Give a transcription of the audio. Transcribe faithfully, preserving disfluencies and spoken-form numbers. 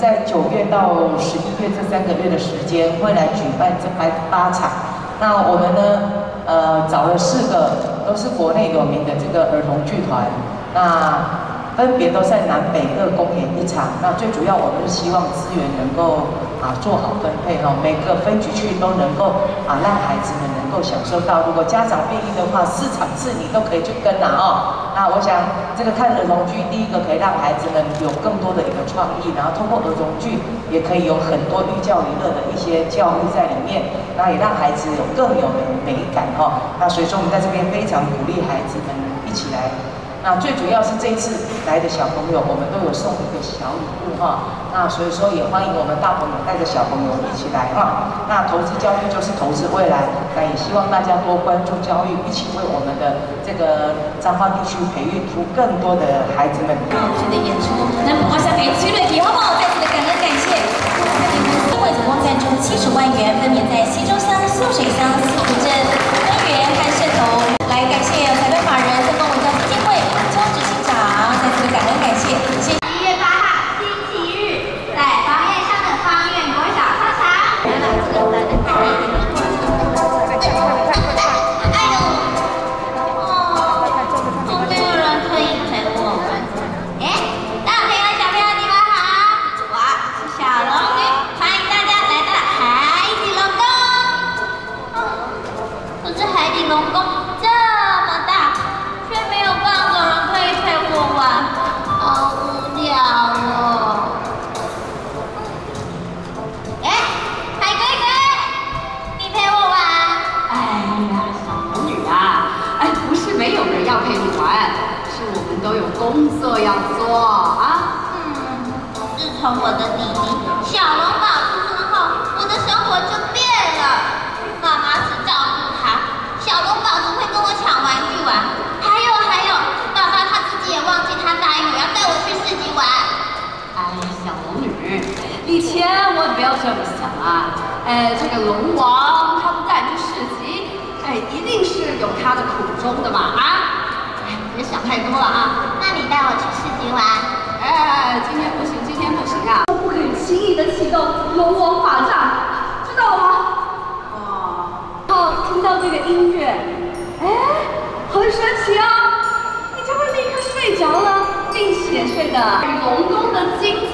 在九月到十一月这三个月的时间，会来举办这八八场。那我们呢，呃，找了四个都是国内有名的这个儿童剧团，那分别都在南北各公演一场。那最主要，我们是希望资源能够啊做好分配哈，每个分局区都能够啊让孩子们能够享受到。如果家长愿意的话，四场次你都可以去跟啦哦。那我想这个看儿童剧，第一个可以让孩子们有更多的一个创意，然后通过儿童剧也可以有很多寓教于乐的一些教育在里面，那也让孩子有更有美感哈。那所以说我们在这边非常鼓励孩子们一起来。那最主要是这一次来的小朋友，我们都有送一个小礼物哈。那所以说也欢迎我们大朋友带着小朋友一起来哈。那投资教育就是投资未来，那也希望大家多关注教育，一起为我们的这个彰化地区培育出更多的孩子们。 剧的演出，那我想给徐瑞体好不好？再次的感恩感谢。新会总共赞助七十万元，分别在西周乡、秀水乡、西湖镇、根源和社头。来感谢财团法人正丰文教基金会张执行长，再次的感恩感谢。谢。 一月八号星期日，在方院乡的方院国小操场。哎呦，哦，都没有人可以陪我玩。哎，大朋友小朋友你们好，我是小龙女，欢迎大家来到海底龙宫。哦，可是海底龙宫这么大，却没有半个人可以陪我玩，好无聊哦。哎，海龟龟，你陪我玩？ 哎呀，小龙女啊，哎，不是没有人要陪你玩，是我们都有工作要做啊。 嗯，自从我的弟弟小龙宝出生后，我的生活就变了。妈妈只照顾他，小龙宝只会跟我抢玩具玩。还有还有，爸爸他自己也忘记他答应我要带我去市集玩。 哎，小龙女，你千万不要这么想啊！哎，这个龙王他不带你去市集，哎，一定是有他的苦衷的嘛啊！哎，别想太多了啊！ 那你带我去市集玩？ 哎，今天不行，今天不行啊！不可以轻易的启动龙王法杖，知道了吗？哦，听到这个音乐，哎，很神奇啊！你就会立刻睡着了，并且睡得龙宫的精彩。